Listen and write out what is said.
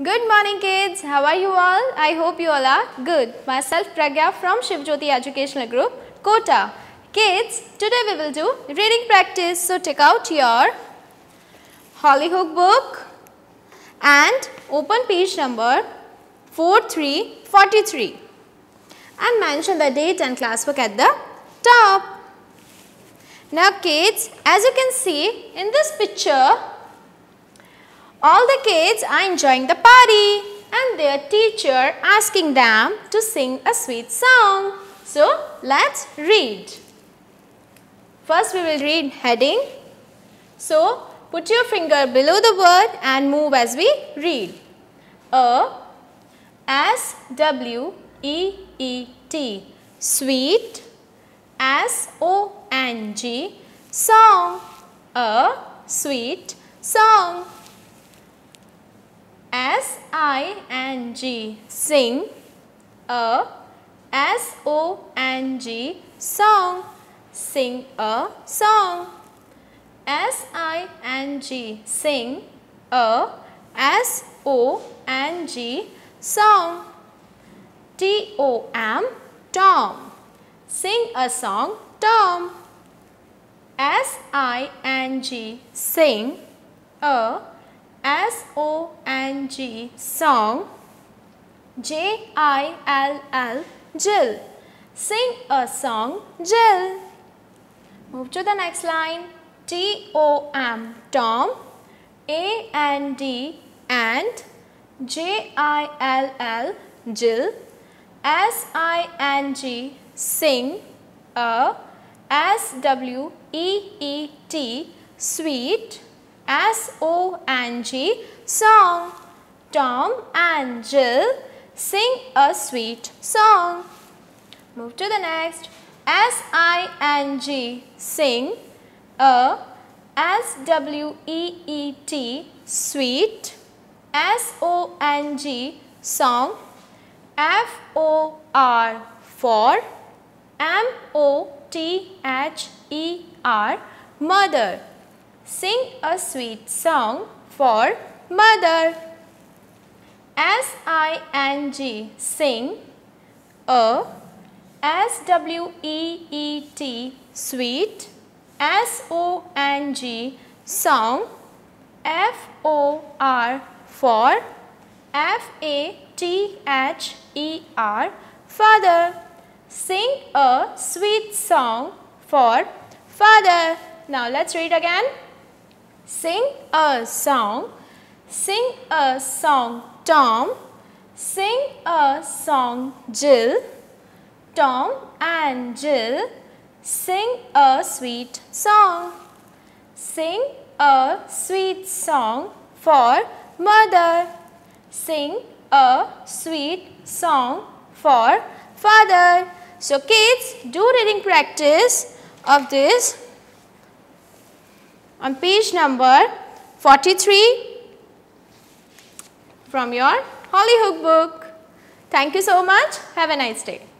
Good morning kids, how are you all? I hope you all are good. Myself Pragya from Shivjyoti Educational Group, Kota. Kids, today we will do reading practice. So take out your Hollyhook book and open page number 4343 and mention the date and class book at the top. Now kids, as you can see in this picture, all the kids are enjoying the party and their teacher asking them to sing a sweet song. So, let's read. First we will read heading. So, put your finger below the word and move as we read. S-W-E-E-T, sweet. S-O-N-G, song. A sweet song. S-I-N-G, sing. A S-O-N-G, song. Sing a song. S-I-N-G, sing. A S-O-N-G, song. T-O-M, Tom, sing a song, Tom. S-I-N-G, sing. A S-O-N-G, song. J-I-L-L, Jill, sing a song, Jill. Move to the next line. T-O-M, Tom. A-N-D, and. J-I-L-L, Jill. S-I-N-G, sing. A S-W-E-E-T, sweet. S-O-N-G, song. Tom and Jill sing a sweet song. Move to the next. S-I-N-G, sing. A S-W-E-E-T, sweet. S-O-N-G, song. F-O-R, for. M-O-T-H-E-R, mother. Sing a sweet song for mother. S-I-N-G, sing. A S-W-E-E-T, sweet. S-O-N-G, song. F-O-R, for. F-A-T-H-E-R, father. Sing a sweet song for father. Now let's read again. Sing a song. Sing a song, Tom. Sing a song, Jill. Tom and Jill sing a sweet song. Sing a sweet song for mother. Sing a sweet song for father. So kids, do reading practice of this on page number 43 from your Hollyhook book. Thank you so much. Have a nice day.